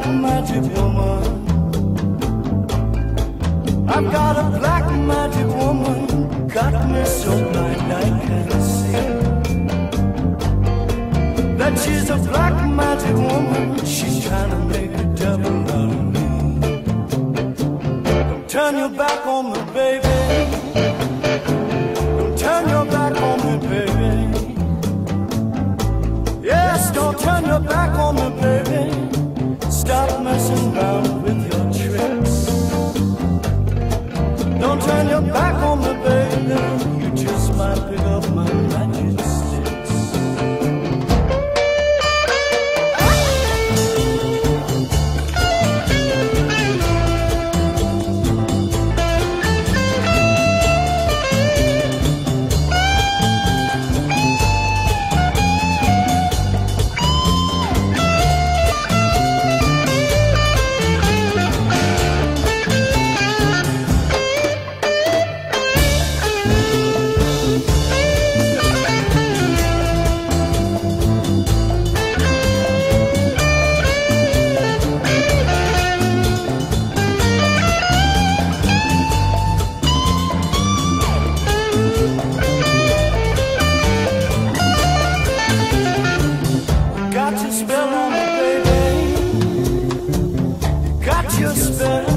black magic woman. I've got a black magic woman, got me so blind I can't see that she's a black magic woman. She's trying to make a devil out of me. Don't turn your back on me, baby. Don't turn your back on me, baby. Yes, don't turn your back on me, baby. Stop messing around with your tricks. Don't turn your back on me, baby. You just might pick up my magic sticks. Got your spell on me, baby. Got your spell.